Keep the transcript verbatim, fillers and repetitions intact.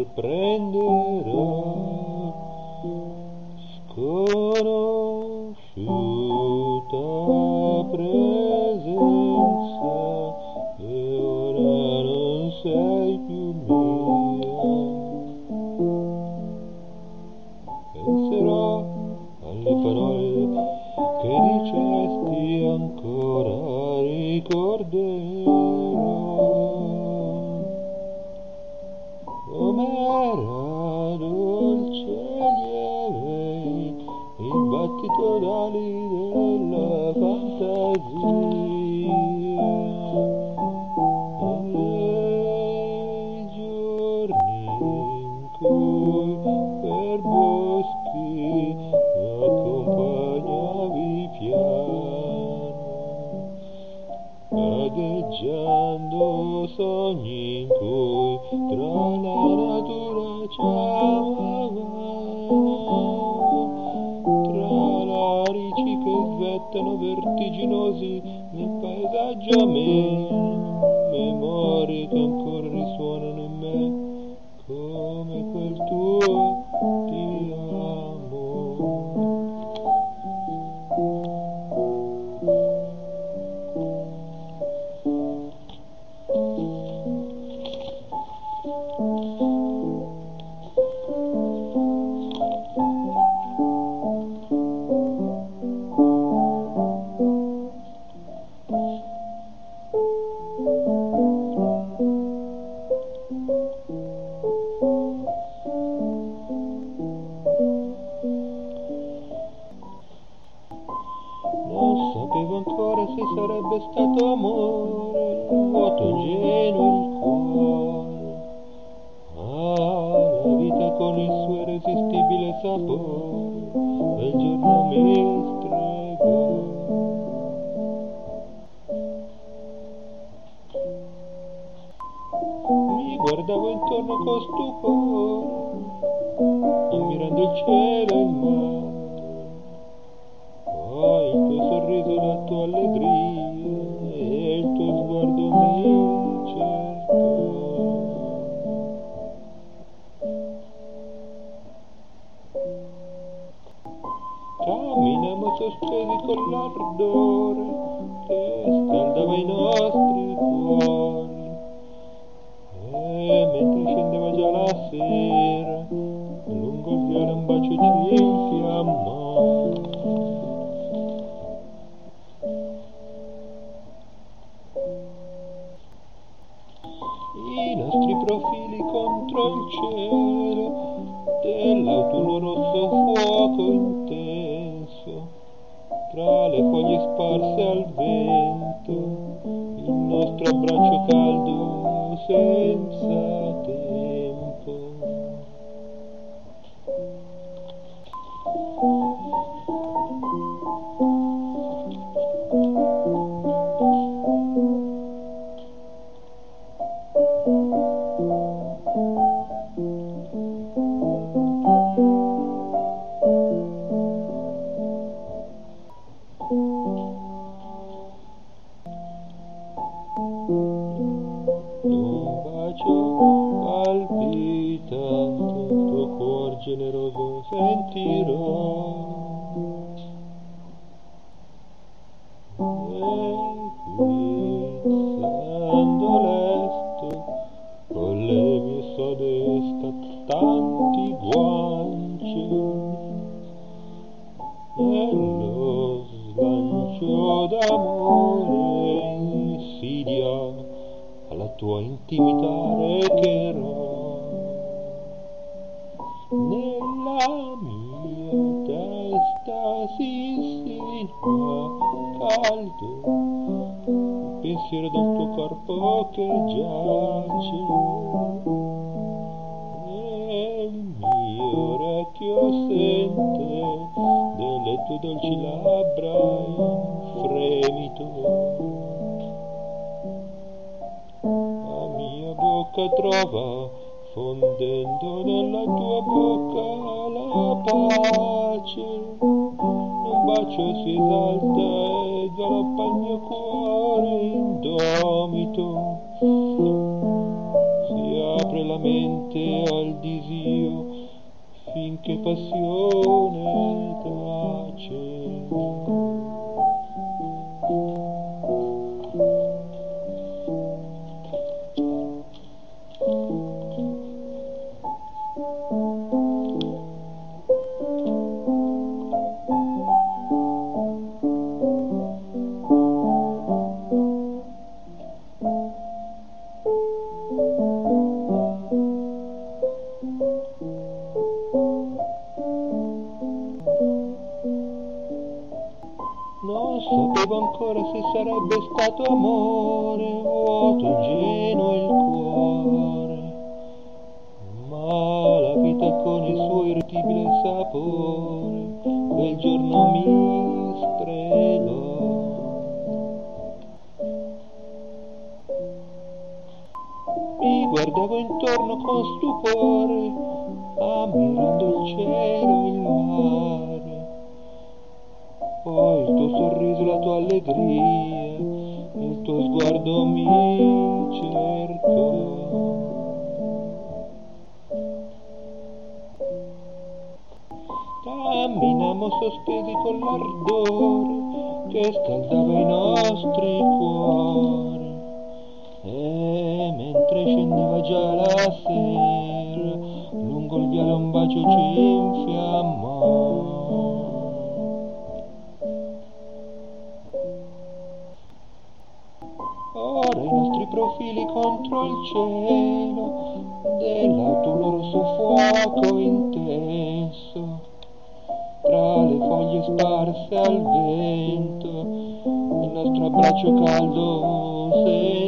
sorprenderà, sconosciuta presenza, e ora non sei più mia. Penserò alle parole che dicesti, ancora ricorderò com'era dolce e lieve il battito d'ali della fantasia, e i giorni in cui per boschi accompagnavi piano, vagheggiando sogni in cui tra la natura ciamavamo, tra larici che svettano vertiginosi nel paesaggio ameno, memorie che ancora risuonano in me come quel tuo ti amo. Non sapevo ancora se sarebbe stato amore, vuoto ingenuo il cuore, ah, la vita con il suo irresistibile sapore, quel giorno mi stregò. Mi guardavo intorno con stupore, ammirando il cielo e il mare, poi il tuo sorriso, la tua allegria e il tuo sguardo mi cercò. Camminammo sospesi con l'ardore che scaldava i nostri cuori, e mentre scendeva già la sera, lungo il viale un bacio ci infiammò. I nostri profili contro il cielo dell'autunno rosso fuoco intenso, tra le foglie sparse al vento, il nostro abbraccio caldo senza tempo. Un bacio palpitante, il tuo cuor generoso sentirò, e guizzando lesto con le mie sode scattanti guance, e lo slancio d'amore insidia alla tua intimità recherò. Nella mia testa si insinua caldo il pensiero del tuo corpo che giace, e il mio orecchio sente delle tue dolci labbra in fremito. La mia bocca trova, fondendo nella tua bocca la pace, un bacio si esalta e galoppa il mio cuore indomito, si apre la mente al passione tace. Non sapevo ancora se sarebbe stato amore, vuoto, ingenuo il cuore, ma la vita con il suo irretibile sapore quel giorno mi stregò. Mi guardavo intorno con stupore, ammirando il cielo e il mare. Poi il tuo sorriso, la tua allegria, il tuo sguardo mi cercò. Camminammo sospesi con l'ardore che scaldava i nostri cuori, e mentre scendeva già la sera, lungo il viale un bacio ci infiammò. Ora i nostri profili contro il cielo dell'autunno rosso fuoco intenso, tra le foglie sparse al vento, il nostro abbraccio caldo